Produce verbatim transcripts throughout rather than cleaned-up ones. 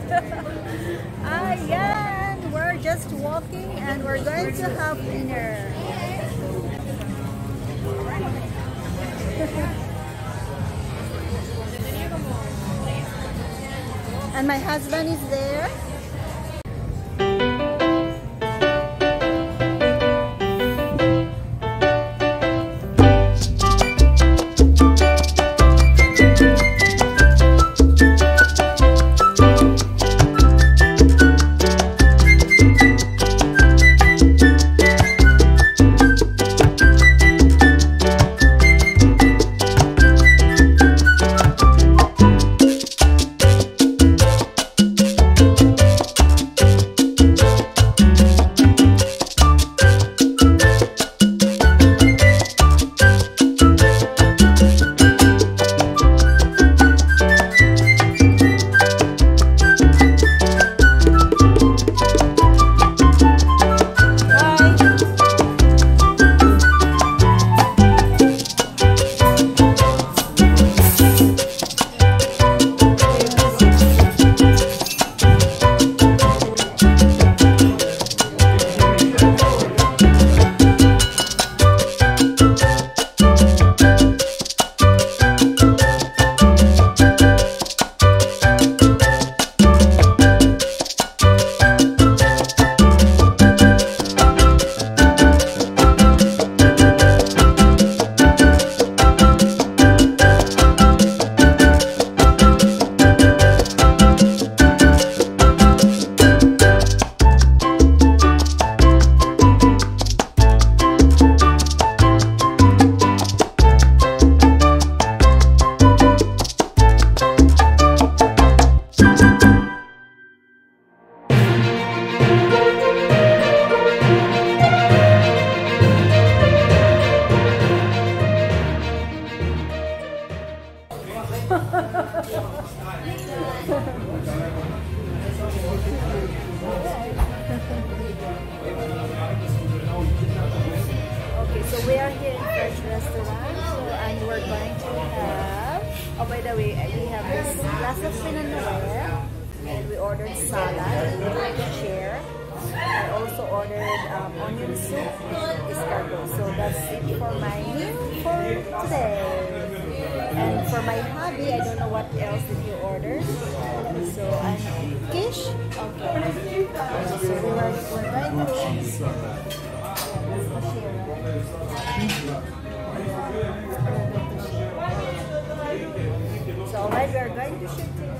Ayan, we're just walking and we're going to have dinner. And my husband is there. Okay, so we are here in French restaurant, so, and we're going to have, oh by the way, we have this glass of pinanware, and we ordered salad, chair. I also ordered um, onion soup, escargot. So that's it for my meal for today. And for my hubby, I don't know what else did you order. So I'm quiche. Okay. So we are we're going to. So alright, we are going to shoot it.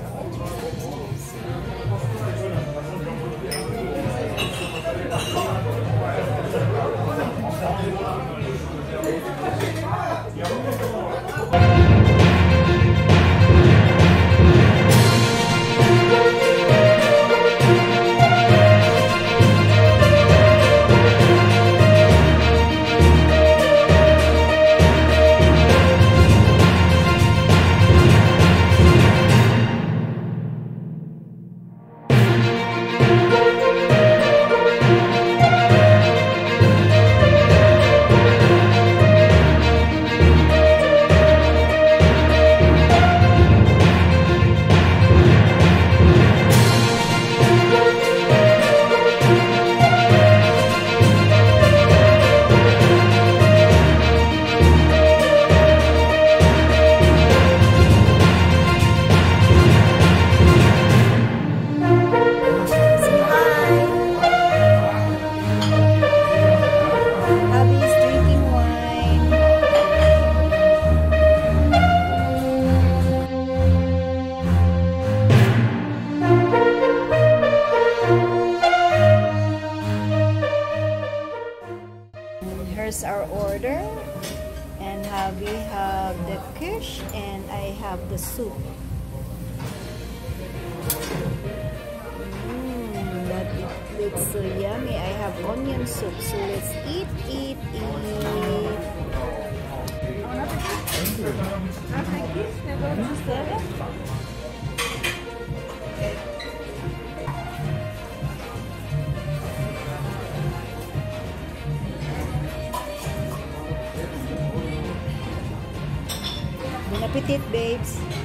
Here's our order, and uh, we have the quiche and I have the soup. Mmm, but it looks so yummy. I have onion soup, so let's eat, eat, eat. Bon appetit, babes.